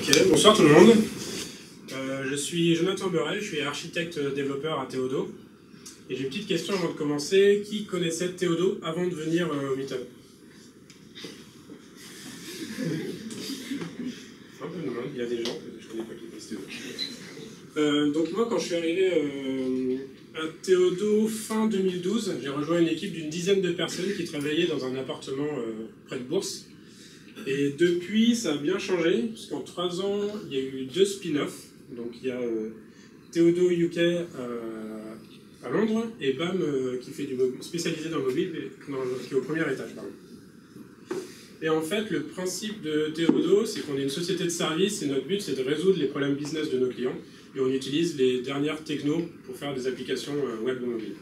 Ok, bonsoir tout le monde. Je suis Jonathan Burel, je suis architecte développeur à Théodo. Et j'ai une petite question avant de commencer. Qui connaissait Théodo avant de venir au Meetup? Un peu de monde, il y a des gens que je ne connais pas qui connaissent Théodo. Donc moi, quand je suis arrivé à Théodo fin 2012, j'ai rejoint une équipe d'une dizaine de personnes qui travaillaient dans un appartement près de Bourse. Et depuis, ça a bien changé, parce qu'en 3 ans, il y a eu 2 spin-offs. Donc il y a Théodo UK à Londres et BAM qui fait du mobile, spécialisé dans le mobile, qui est au premier étage. Pardon. Et en fait, le principe de Théodo, c'est qu'on est une société de services et notre but, c'est de résoudre les problèmes business de nos clients. Et on utilise les dernières technos pour faire des applications web ou mobile.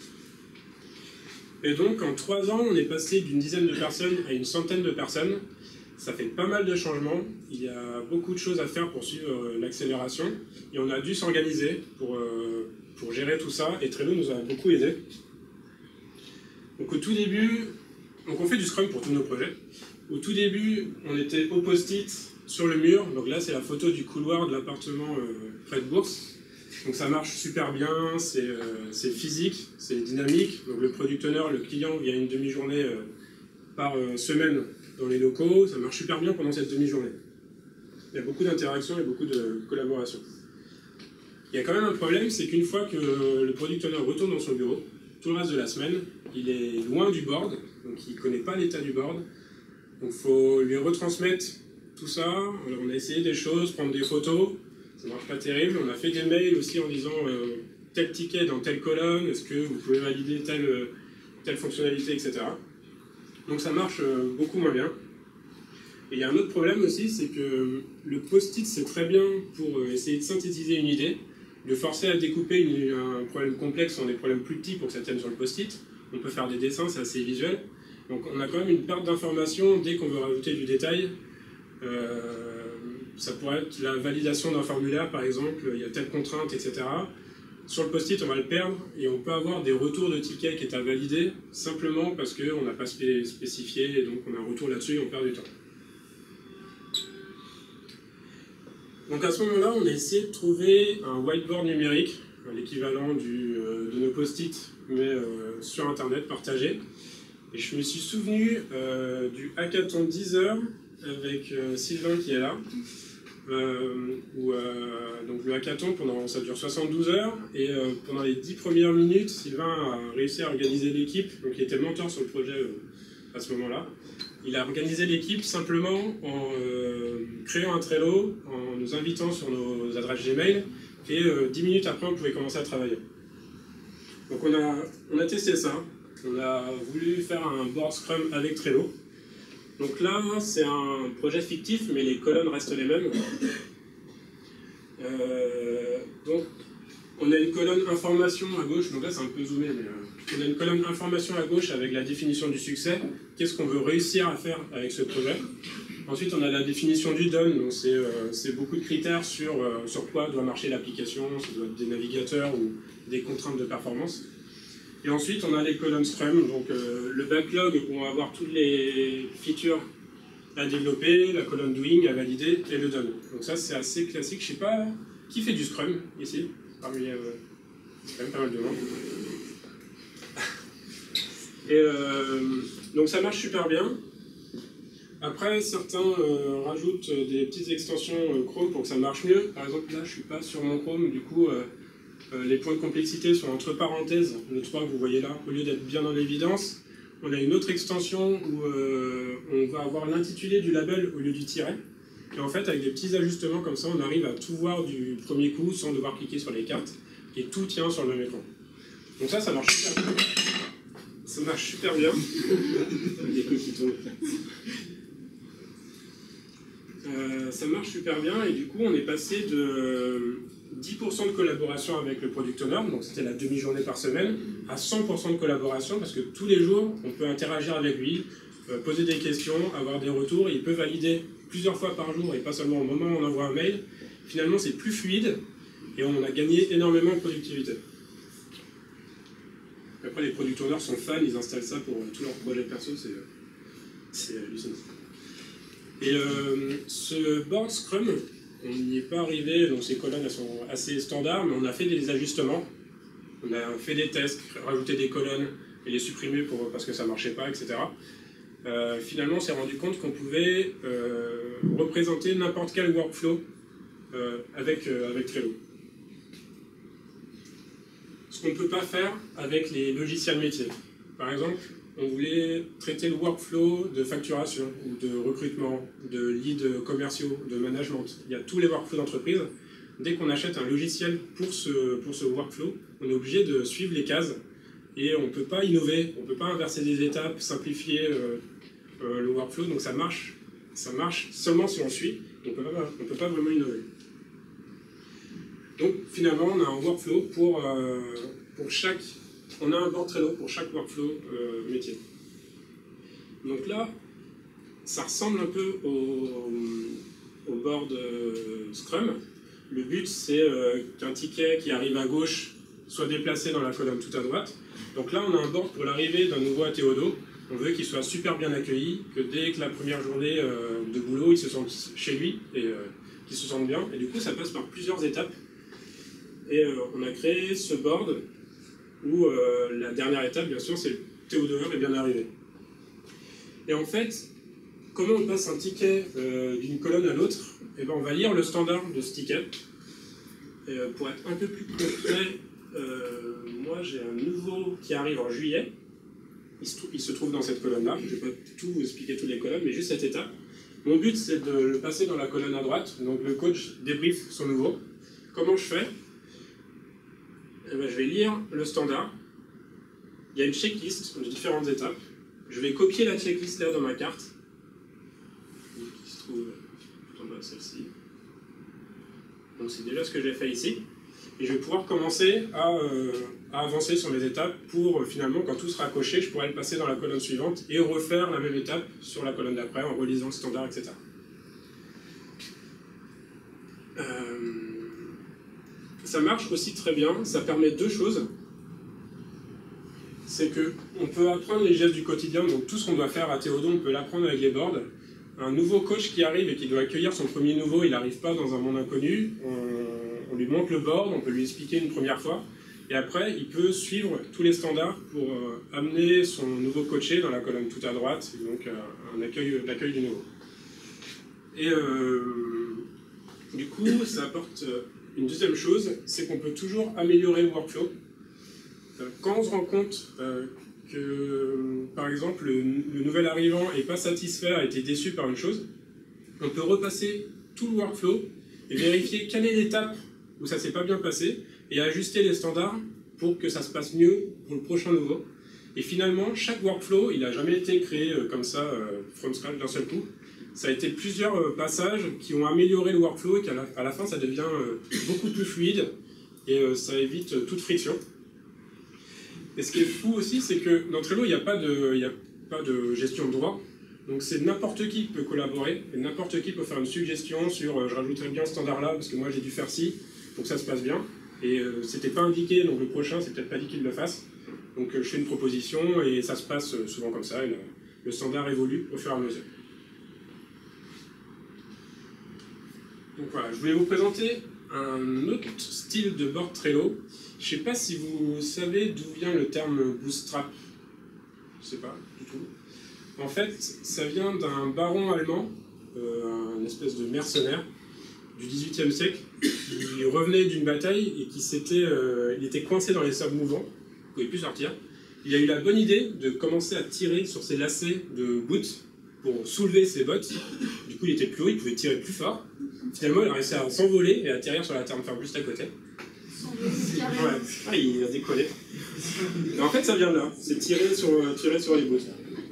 Et donc, en 3 ans, on est passé d'une dizaine de personnes à une centaine de personnes. Ça fait pas mal de changements. Il y a beaucoup de choses à faire pour suivre l'accélération. Et on a dû s'organiser pour gérer tout ça. Et Trello nous a beaucoup aidé. Donc, au tout début, on fait du Scrum pour tous nos projets. Au tout début, on était au post-it sur le mur. Donc là, c'est la photo du couloir de l'appartement près de Bourse. Donc ça marche super bien, c'est physique, c'est dynamique. Donc le product owner, le client vient une demi-journée par semaine dans les locaux. Ça marche super bien pendant cette demi-journée. Il y a beaucoup d'interactions et beaucoup de collaboration. Il y a quand même un problème, c'est qu'une fois que le product owner retourne dans son bureau, tout le reste de la semaine, il est loin du board, donc il ne connaît pas l'état du board. Donc il faut lui retransmettre tout ça. Alors, on a essayé des choses, prendre des photos. Ça marche pas terrible. On a fait des mails aussi en disant tel ticket dans telle colonne, est-ce que vous pouvez valider telle fonctionnalité, etc. Donc ça marche beaucoup moins bien. Et il y a un autre problème aussi, c'est que le post-it, c'est très bien pour essayer de synthétiser une idée, de forcer à découper un problème complexe en des problèmes plus petits pour que ça tienne sur le post-it. On peut faire des dessins, c'est assez visuel. Donc on a quand même une perte d'information dès qu'on veut rajouter du détail. Ça pourrait être la validation d'un formulaire, par exemple, il y a telle contrainte, etc. Sur le post-it, on va le perdre et on peut avoir des retours de tickets qui est à valider simplement parce qu'on n'a pas spécifié et donc on a un retour là-dessus et on perd du temps. Donc à ce moment-là, on a essayé de trouver un whiteboard numérique, l'équivalent de nos post-it, mais sur Internet, partagé. Et je me suis souvenu du hackathon 10 heures avec Sylvain qui est là. Donc le hackathon, ça dure 72 heures, et pendant les 10 premières minutes, Sylvain a réussi à organiser l'équipe, donc il était mentor sur le projet à ce moment-là. Il a organisé l'équipe simplement en créant un Trello, en nous invitant sur nos adresses Gmail, et 10 minutes après, on pouvait commencer à travailler. Donc on a testé ça, on a voulu faire un board Scrum avec Trello. Donc là, c'est un projet fictif, mais les colonnes restent les mêmes. Donc, on a une colonne information à gauche, donc là c'est un peu zoomé, mais on a une colonne information à gauche avec la définition du succès. Qu'est-ce qu'on veut réussir à faire avec ce projet? Ensuite, on a la définition du done, donc c'est beaucoup de critères sur quoi doit marcher l'application, ça doit être des navigateurs ou des contraintes de performance. Et ensuite, on a les colonnes Scrum, donc le backlog où on va avoir toutes les features à développer, la colonne Doing à valider et le Done. Donc ça, c'est assez classique. Je sais pas qui fait du Scrum ici, parmi c'est quand même pas mal de monde. Et donc ça marche super bien. Après, certains rajoutent des petites extensions Chrome pour que ça marche mieux. Par exemple, là, je suis pas sur mon Chrome, du coup. Les points de complexité sont entre parenthèses, le 3 que vous voyez là, au lieu d'être bien dans l'évidence. On a une autre extension où on va avoir l'intitulé du label au lieu du tiret. Et en fait, avec des petits ajustements comme ça, on arrive à tout voir du premier coup sans devoir cliquer sur les cartes. Et tout tient sur le même écran. Donc ça marche super bien. Ça marche super bien. Des coups qui tombent. Ça marche super bien et du coup, on est passé de 10% de collaboration avec le product owner, donc c'était la demi-journée par semaine, à 100% de collaboration, parce que tous les jours, on peut interagir avec lui, poser des questions, avoir des retours, et il peut valider plusieurs fois par jour, et pas seulement au moment où on envoie un mail. Finalement, c'est plus fluide, et on a gagné énormément de productivité. Après, les product owners sont fans, ils installent ça pour tous leurs projets perso, c'est hallucinant. Et ce board Scrum, on n'y est pas arrivé, donc ces colonnes elles sont assez standards, mais on a fait des ajustements. On a fait des tests, rajouté des colonnes et les supprimer parce que ça ne marchait pas, etc. Finalement, on s'est rendu compte qu'on pouvait représenter n'importe quel workflow avec Trello. Ce qu'on ne peut pas faire avec les logiciels métiers. Par exemple, on voulait traiter le workflow de facturation, ou de recrutement, de leads commerciaux, de management. Il y a tous les workflows d'entreprise. Dès qu'on achète un logiciel pour ce workflow, on est obligé de suivre les cases et on ne peut pas innover, on ne peut pas inverser des étapes, simplifier le workflow. Donc ça marche seulement si on suit, on ne peut pas vraiment innover. Donc finalement, on a un workflow pour chaque... On a un board Trello pour chaque workflow métier. Donc là, ça ressemble un peu au board Scrum. Le but, c'est qu'un ticket qui arrive à gauche soit déplacé dans la colonne tout à droite. Donc là, on a un board pour l'arrivée d'un nouveau à Théodo. On veut qu'il soit super bien accueilli, que dès que la première journée de boulot, il se sente chez lui et qu'il se sente bien. Et du coup, ça passe par plusieurs étapes. Et on a créé ce board où la dernière étape, bien sûr, c'est le Théodoeur est bien arrivé. Et en fait, comment on passe un ticket d'une colonne à l'autre? Eh ben, on va lire le standard de ce ticket. Et, pour être un peu plus concret, moi j'ai un nouveau qui arrive en juillet. Il se trouve dans cette colonne-là. Je ne vais pas tout vous expliquer toutes les colonnes, mais juste cette étape. Mon but, c'est de le passer dans la colonne à droite. Donc le coach débrief son nouveau. Comment je fais? Eh ben, je vais lire le standard. Il y a une checklist de différentes étapes. Je vais copier la checklist là dans ma carte, qui se trouve tout en bas, celle-ci. Donc c'est déjà ce que j'ai fait ici. Et je vais pouvoir commencer à avancer sur les étapes pour finalement, quand tout sera coché, je pourrai le passer dans la colonne suivante et refaire la même étape sur la colonne d'après en relisant le standard, etc. Ça marche aussi très bien, ça permet deux choses. C'est qu'on peut apprendre les gestes du quotidien, donc tout ce qu'on doit faire à Théodo, on peut l'apprendre avec les boards. Un nouveau coach qui arrive et qui doit accueillir son premier nouveau, il n'arrive pas dans un monde inconnu, on lui montre le board, on peut lui expliquer une première fois, et après il peut suivre tous les standards pour amener son nouveau coaché dans la colonne tout à droite, donc l'accueil du nouveau. Et du coup, ça apporte une deuxième chose, c'est qu'on peut toujours améliorer le workflow. Quand on se rend compte que, par exemple, le nouvel arrivant n'est pas satisfait, a été déçu par une chose, on peut repasser tout le workflow et vérifier quelle est l'étape où ça ne s'est pas bien passé et ajuster les standards pour que ça se passe mieux pour le prochain nouveau. Et finalement, chaque workflow, il n'a jamais été créé comme ça, from scratch, d'un seul coup. Ça a été plusieurs passages qui ont amélioré le workflow et qu'à la fin, ça devient beaucoup plus fluide et ça évite toute friction. Et ce qui est fou aussi, c'est que dans Trello, il n'y a pas de gestion de droit. Donc c'est n'importe qui peut collaborer, et n'importe qui peut faire une suggestion sur je rajouterais bien ce standard-là parce que moi j'ai dû faire ci pour que ça se passe bien. Et c'était pas indiqué, donc le prochain, c'est peut-être pas dit qu'il le fasse. Donc je fais une proposition et ça se passe souvent comme ça. Et le standard évolue au fur et à mesure. Donc voilà, je voulais vous présenter un autre style de board Trello. Je ne sais pas si vous savez d'où vient le terme bootstrap. Je ne sais pas du tout. En fait, ça vient d'un baron allemand, un espèce de mercenaire du XVIIIe siècle, qui revenait d'une bataille et il était coincé dans les sables mouvants, il ne pouvait plus sortir. Il a eu la bonne idée de commencer à tirer sur ses lacets de boot pour soulever ses bottes. Du coup, il était plus haut, il pouvait tirer plus fort. Finalement, il a réussi à s'envoler et à atterrir sur la terre ferme juste à côté. Ouais. Ah, il a décollé. Et en fait, ça vient de là. C'est tirer sur les bouts.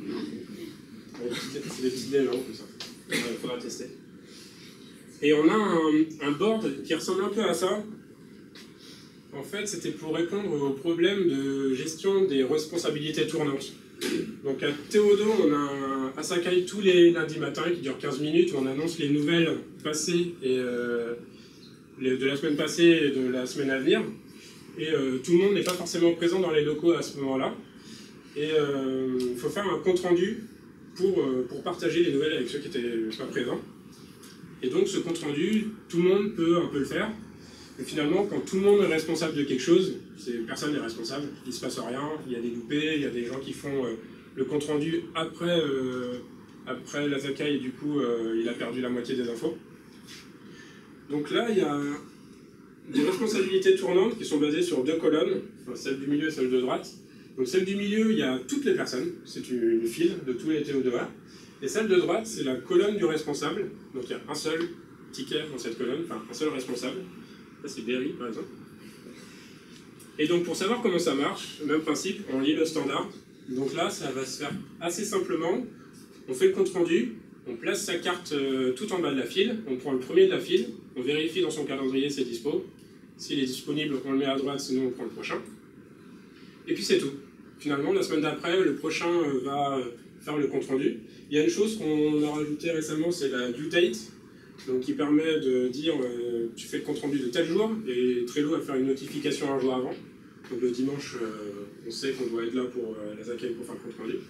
C'est des petites légendes, tout ça. Il faudra tester. Et on a un board qui ressemble un peu à ça. En fait, c'était pour répondre au problème de gestion des responsabilités tournantes. Donc à Théodo, on a un Asakai tous les lundis matins qui dure 15 minutes où on annonce les nouvelles passées et de la semaine passée et de la semaine à venir. Et tout le monde n'est pas forcément présent dans les locaux à ce moment-là. Et il faut faire un compte-rendu pour partager les nouvelles avec ceux qui n'étaient pas présents. Et donc ce compte rendu, tout le monde peut un peu le faire. Et finalement, quand tout le monde est responsable de quelque chose, personne n'est responsable, il ne se passe rien, il y a des loupés, il y a des gens qui font le compte rendu après la Zakai et du coup il a perdu la moitié des infos. Donc là, il y a des responsabilités tournantes qui sont basées sur 2 colonnes, enfin, celle du milieu et celle de droite. Donc celle du milieu, il y a toutes les personnes, c'est une file de tous les TO2A. Et celle de droite, c'est la colonne du responsable. Donc il y a un seul ticket dans cette colonne, enfin un seul responsable. Ça c'est Berry par exemple. Et donc pour savoir comment ça marche, même principe, on lit le standard. Donc là, ça va se faire assez simplement. On fait le compte rendu, on place sa carte tout en bas de la file, on prend le premier de la file, on vérifie dans son calendrier c'est dispo. S'il est disponible, on le met à droite, sinon on prend le prochain. Et puis c'est tout. Finalement, la semaine d'après, le prochain va faire le compte rendu. Il y a une chose qu'on a rajoutée récemment, c'est la due date, donc qui permet de dire tu fais le compte rendu de tel jour, et Trello va faire une notification un jour avant. Donc le dimanche, on sait qu'on doit être là pour la Zakai pour faire le compte rendu.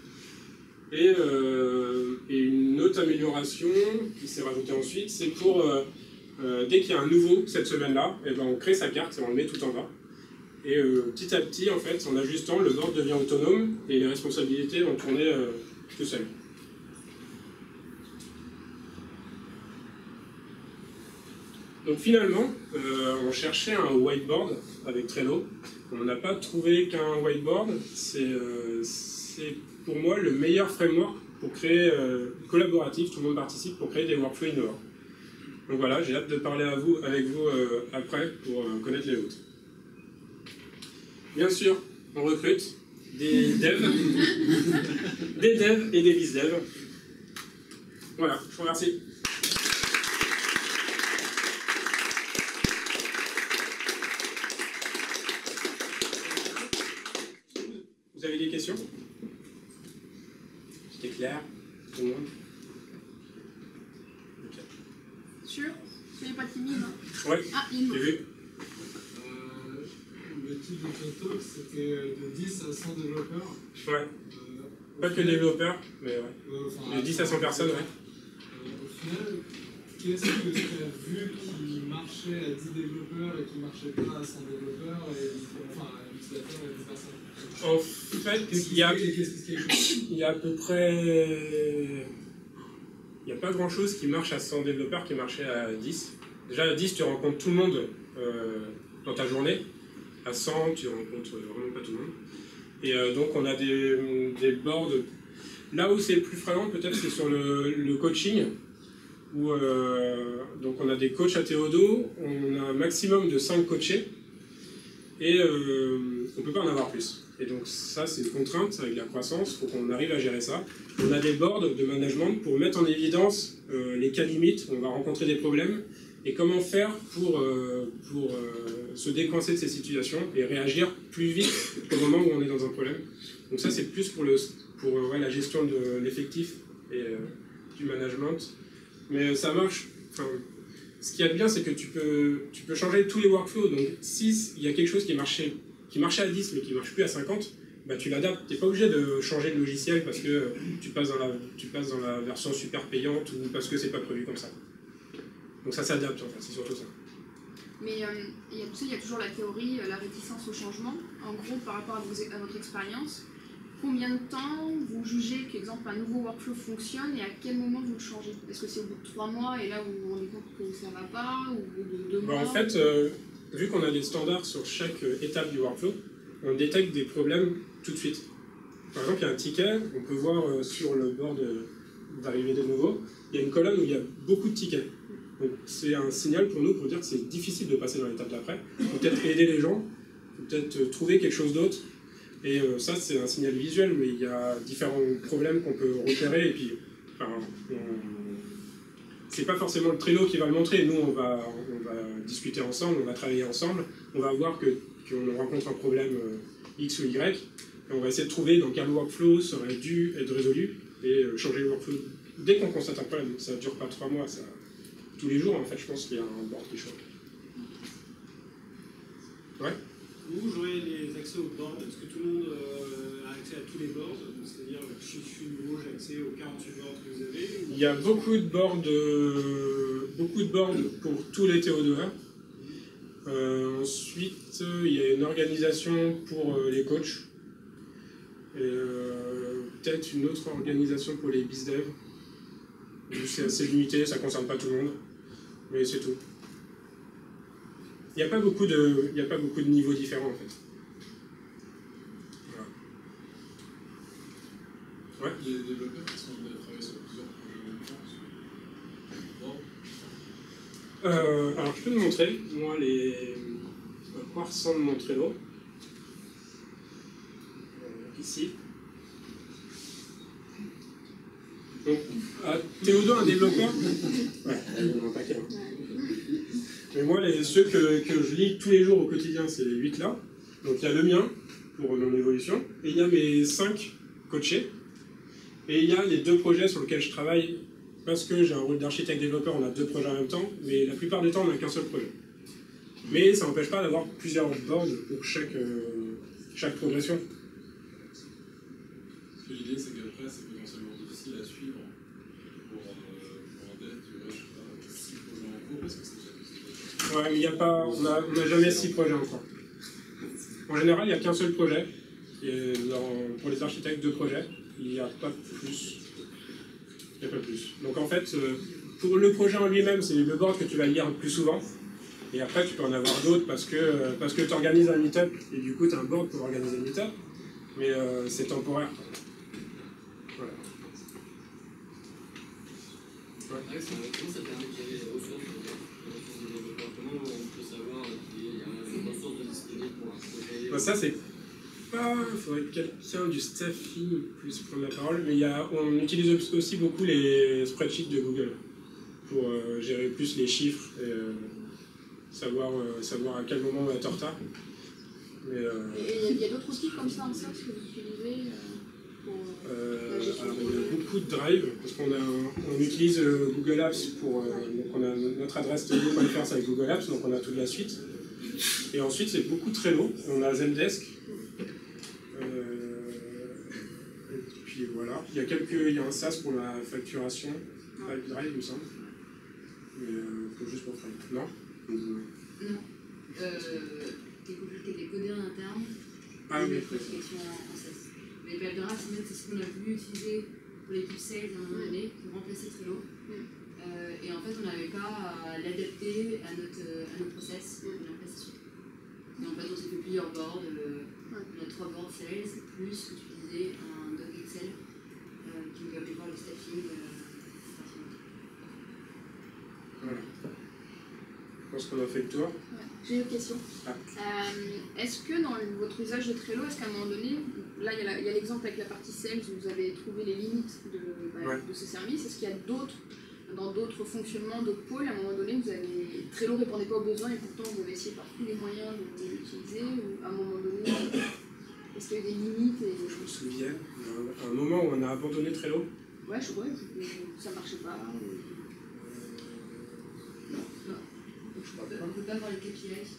Et une autre amélioration qui s'est rajoutée ensuite, c'est pour dès qu'il y a un nouveau cette semaine-là, eh ben on crée sa carte et on le met tout en bas. Et petit à petit, en fait, en ajustant, le board devient autonome et les responsabilités vont tourner tout seules. Donc finalement, on cherchait un whiteboard avec Trello. On n'a pas trouvé qu'un whiteboard. C'est pour moi le meilleur framework pour créer collaboratif, tout le monde participe pour créer des workflows innovants. Donc voilà, j'ai hâte de parler avec vous après pour connaître les autres. Bien sûr, on recrute des devs, des devs et des vice-devs. Voilà, je vous remercie. Vous avez des questions? C'était clair? Tout le monde? Okay. Sûr? Soyez pas timide. Hein. Ouais, ah, j'ai vu. Le type de ton talk, c'était de 10 à 100 développeurs. Ouais. Pas que développeurs, mais ouais. De 10 à 100 personnes, ouais. Au final, qu'est-ce que tu as vu qui marchait à 10 développeurs et qui ne marchait pas à 100 développeurs, enfin à l'utilisateur et 10 personnes? En fait, il y a à peu près... Il n'y a pas grand-chose qui marche à 100 développeurs qui marchait à 10. Déjà, à 10, tu rencontres tout le monde dans ta journée. À 100, tu rencontres vraiment pas tout le monde. Et donc, on a des boards. Là où c'est le plus fréquent, peut-être, c'est sur le coaching. Où, donc, on a des coachs à Théodo. On a un maximum de 5 coachés. Et on ne peut pas en avoir plus. Et donc ça, c'est une contrainte avec la croissance, il faut qu'on arrive à gérer ça. On a des boards de management pour mettre en évidence les cas limites, on va rencontrer des problèmes, et comment faire pour se décoincer de ces situations et réagir plus vite au moment où on est dans un problème. Donc ça, c'est plus pour la gestion de l'effectif et du management. Mais ça marche. Enfin, ce qu'il y a de bien, c'est que tu peux changer tous les workflows. Donc si il y a quelque chose qui marchait à 10 mais qui ne marche plus à 50, bah, tu l'adaptes. Tu n'es pas obligé de changer de logiciel parce que tu passes dans la version super payante ou parce que c'est pas prévu comme ça. Donc ça s'adapte en fait, c'est surtout ça. Mais il y a toujours la théorie, la réticence au changement. En gros, par rapport à votre expérience, combien de temps vous jugez qu'exemple un nouveau workflow fonctionne et à quel moment vous le changez? Est-ce que c'est au bout de 3 mois et là vous vous rendez compte que ça ne va pas, ou au bout de 2 mois? En fait, vu qu'on a des standards sur chaque étape du workflow, on détecte des problèmes tout de suite. Par exemple, il y a un ticket, on peut voir sur le board d'arrivée de nouveau, il y a une colonne où il y a beaucoup de tickets. Donc c'est un signal pour nous pour dire que c'est difficile de passer dans l'étape d'après. Peut-être aider les gens, peut-être trouver quelque chose d'autre. Et ça, c'est un signal visuel, mais il y a différents problèmes qu'on peut repérer. Et puis, enfin, c'est pas forcément le Trello qui va le montrer. Nous, on va discuter ensemble, on va travailler ensemble. On va voir qu'on rencontre un problème X ou Y. Et on va essayer de trouver dans quel workflow ça aurait dû être résolu et changer le workflow. Dès qu'on constate un problème, ça ne dure pas 3 mois. Ça, tous les jours, en fait, je pense qu'il y a un board qui change. Ouais. Où j'aurai les accès au board? Est-ce que tout le monde a accès à tous les boards, c'est-à-dire je suis nouveau, j'ai accès aux 48 boards que vous avez. Il y a beaucoup de boards pour tous les TO2A. Ensuite, il y a une organisation pour les coachs. Et peut-être une autre organisation pour les BizDev. C'est assez limité, ça ne concerne pas tout le monde. Mais c'est tout. Il n'y a pas beaucoup de niveaux différents en fait. Voilà. Ouais. Il y a des développeurs qui sont amenés à travailler sur plusieurs projets en même temps. Alors je peux te montrer, moi, à quoi ressemble mon Trello. Ici. Donc, Théodo, un développeur. Ouais, on en a pas qu'un. Mais moi, ceux que je lis tous les jours au quotidien, c'est les 8 là. Donc il y a le mien pour mon évolution, et il y a mes 5 coachés, et il y a les 2 projets sur lesquels je travaille. Parce que j'ai un rôle d'architecte développeur, on a 2 projets en même temps, mais la plupart du temps, on n'a qu'un seul projet. Mais ça n'empêche pas d'avoir plusieurs boards pour chaque progression. Parce que l'idée, c'est qu'après, c'est potentiellement difficile à suivre pour un dev, tu vois, je sais pas, 6 projets en cours, parce que c'est déjà plus. Ouais, mais on n'a jamais 6 projets encore. En général, il n'y a qu'un seul projet. Et pour les architectes, 2 projets. Il n'y a pas plus. Il n'y a pas plus. Donc en fait, pour le projet en lui-même, c'est le board que tu vas lire le plus souvent. Et après, tu peux en avoir d'autres parce que tu organises un meet-up. Et du coup, tu as un board pour organiser un meet-up. Mais c'est temporaire. Voilà. Ouais, comment ça permet de gérer les ressources des développeurs? Comment on peut savoir qu'il y a une ressource disponible pour un projet? Bah, ça, c'est pas. Il faudrait que quelqu'un du staffing puisse prendre la parole. Mais on utilise aussi beaucoup les spreadsheets de Google pour gérer plus les chiffres et savoir à quel moment on va être en retard. Mais, et il y a d'autres outils comme ça en SaaS que vous utilisez pour la gestion alors, de il y a projet? beaucoup de Drive, parce qu'on utilise Google Apps pour. Donc on a notre adresse télé.fr c'est avec Google Apps, donc on a toute la suite. Et ensuite, c'est beaucoup Trello. On a Zendesk. Et puis voilà. Il y a un SaaS pour la facturation, Drive, il me semble. Mais juste pour faire. Non. Non. T'es codé en interne, Ah oui. des prospection en SaaS. Mais Baldera, c'est ce qu'on a voulu utiliser pour l'équipe sales à un moment donné, pour remplacer Trello. Et en fait, on n'avait pas à l'adapter à notre process, on l'a placé sur. Et en fait, on s'est fait plusieurs boards, on a 3 boards sales, plus utiliser un doc Excel qui nous permet de voir le staffing. Voilà. Je pense qu'on a fait le tour. J'ai une question. Est-ce que dans votre usage de Trello, est-ce qu'à un moment donné, là il y a l'exemple avec la partie sales où vous avez trouvé les limites de ces services, est-ce qu'il y a dans d'autres fonctionnements, d'autres pôles, à un moment donné, Trello ne répondait pas aux besoins et pourtant vous avez essayé par tous les moyens de l'utiliser, ou à un moment donné, est-ce qu'il y a eu des limites Je me souviens, à un moment où on a abandonné Trello. Ouais, ça marchait pas. On ne peut pas voir les KPIs.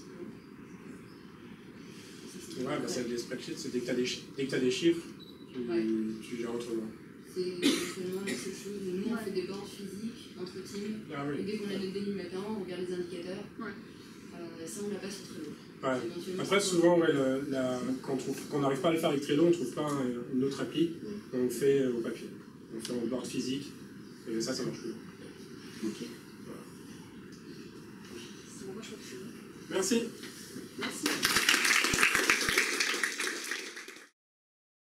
Ouais, c'est des spreadsheets, c'est dès que tu as des chiffres, tu gères autrement. C'est seulement la seule chose. Nous, on fait des boards physiques entre teams. Ah oui. Et dès qu'on a notre daily matin, on regarde les indicateurs. Ça, on l'a pas sur Trello. Ouais. Après, souvent, quand on n'arrive pas à le faire avec Trello, on ne trouve pas une autre appli, on le fait au papier. On le fait en board physique, et ça marche plus. Ok. Voilà. C'est bon, moi je crois que c'est bon. Merci.